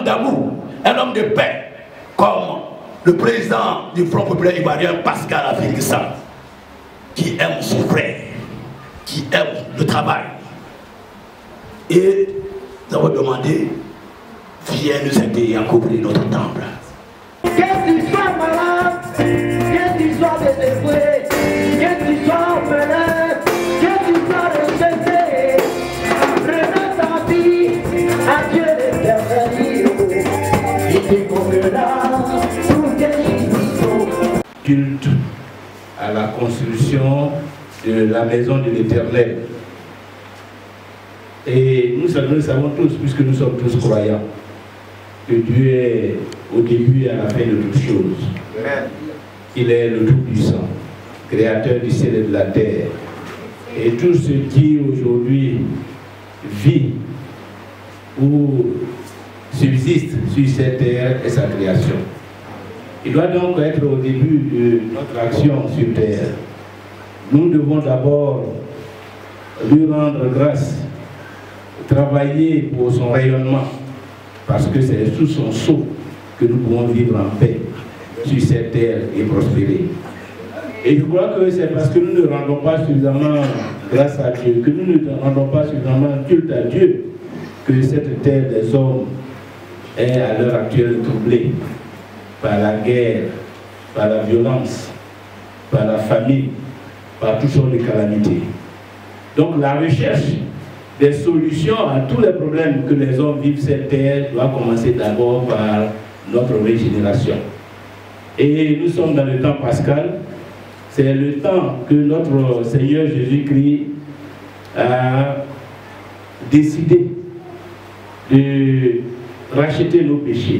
d'amour, un homme de paix, comme le président du Front populaire ivoirien, Pascal Affi N'Guessan, qui aime son frère, qui aime le travail. Et nous avons demandé, viens nous aider à couvrir notre temple. Que tu sois malade, que tu sois désespéré, que tu sois orphelin, que tu sois rejeté, remets ta vie à Dieu l'éternel, il te comblera pour tes justices. Culte à la construction de la maison de l'Éternel. Et nous savons tous, puisque nous sommes tous croyants, que Dieu est au début et à la fin de toutes choses. Il est le Tout-Puissant, créateur du ciel et de la terre. Et tout ce qui aujourd'hui vit ou subsiste sur cette terre est sa création. Il doit donc être au début de notre action sur terre. Nous devons d'abord lui rendre grâce, travailler pour son rayonnement, parce que c'est sous son sceau que nous pouvons vivre en paix sur cette terre et prospérer. Et je crois que c'est parce que nous ne rendons pas suffisamment grâce à Dieu, que nous ne rendons pas suffisamment culte à Dieu, que cette terre des hommes est à l'heure actuelle troublée par la guerre, par la violence, par la famine, par toutes sortes de calamités. Donc la recherche des solutions à tous les problèmes que les hommes vivent sur cette terre doit commencer d'abord par notre régénération. Et nous sommes dans le temps pascal. C'est le temps que notre Seigneur Jésus-Christ a décidé de racheter nos péchés,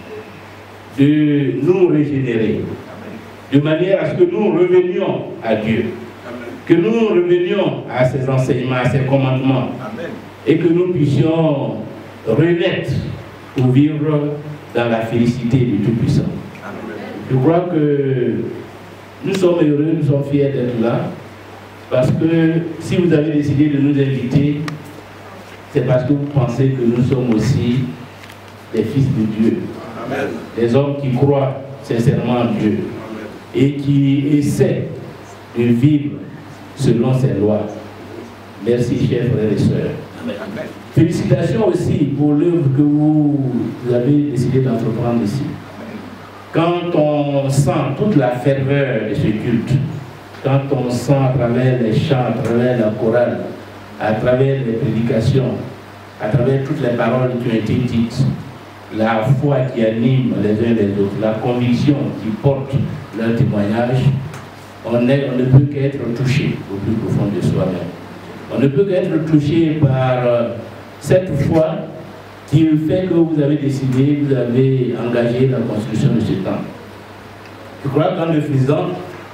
de nous régénérer, de manière à ce que nous revenions à Dieu, que nous revenions à ses enseignements, à ses commandements, et que nous puissions renaître pour vivre dans la félicité du Tout-Puissant. Je crois que nous sommes heureux, nous sommes fiers d'être là, parce que si vous avez décidé de nous inviter, c'est parce que vous pensez que nous sommes aussi des fils de Dieu, des hommes qui croient sincèrement en Dieu et qui essaient de vivre selon ses lois. Merci, chers frères et sœurs. Félicitations aussi pour l'œuvre que vous avez décidé d'entreprendre ici. Quand on sent toute la ferveur de ce culte, quand on sent à travers les chants, à travers la chorale, à travers les prédications, à travers toutes les paroles qui ont été dites, la foi qui anime les uns les autres, la conviction qui porte leur témoignage, on ne peut qu'être touché au plus profond de soi-même. On ne peut qu'être touché par cette foi qui fait que vous avez décidé, vous avez engagé la construction de ce temple. Je crois qu'en le faisant,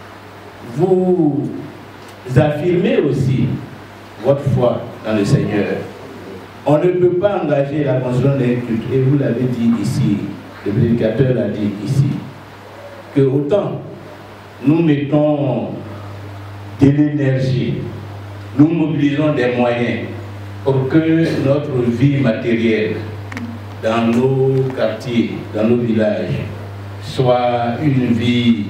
vous affirmez aussi votre foi dans le Seigneur. On ne peut pas engager la construction d'un culte, et vous l'avez dit ici, le prédicateur l'a dit ici, que autant nous mettons de l'énergie, nous mobilisons des moyens pour que notre vie matérielle dans nos quartiers, dans nos villages, soit une vie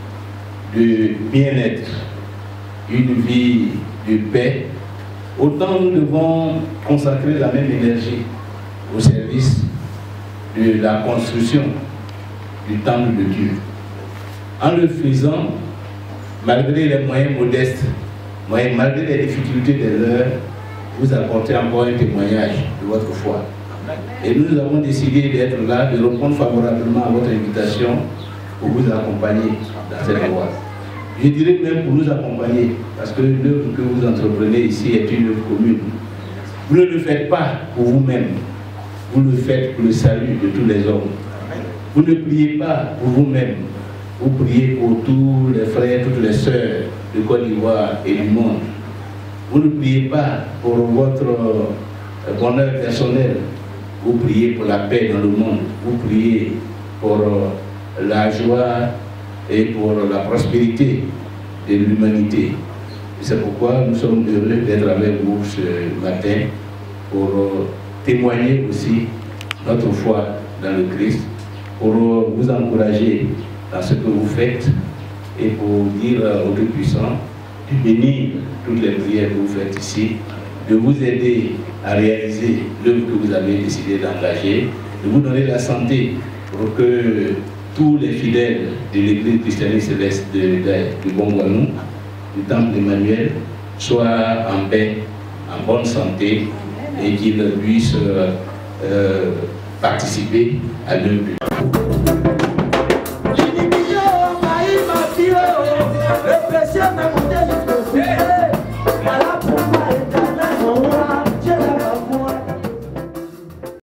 de bien-être, une vie de paix, autant nous devons consacrer la même énergie au service de la construction du temple de Dieu. En le faisant, malgré les moyens modestes, malgré les difficultés de l'heure, vous apportez encore un témoignage de votre foi. Et nous avons décidé d'être là, de répondre favorablement à votre invitation pour vous accompagner dans cette voie. Je dirais même pour nous accompagner, parce que l'œuvre que vous entreprenez ici est une œuvre commune. Vous ne le faites pas pour vous-même, vous le faites pour le salut de tous les hommes. Vous ne priez pas pour vous-même, vous priez pour tous les frères, toutes les sœurs de Côte d'Ivoire et du monde. Vous ne priez pas pour votre bonheur personnel, vous priez pour la paix dans le monde, vous priez pour la joie et pour la prospérité de l'humanité. C'est pourquoi nous sommes heureux d'être avec vous ce matin pour témoigner aussi notre foi dans le Christ, pour vous encourager dans ce que vous faites et pour dire au Tout-Puissant de bénir toutes les prières que vous faites ici, de vous aider à réaliser l'œuvre que vous avez décidé d'engager, de vous donner la santé pour que tous les fidèles de l'Église christiane céleste de Bongouanou, du Temple d'Emmanuel, soient en paix, en bonne santé et qu'ils puissent participer à l'œuvre.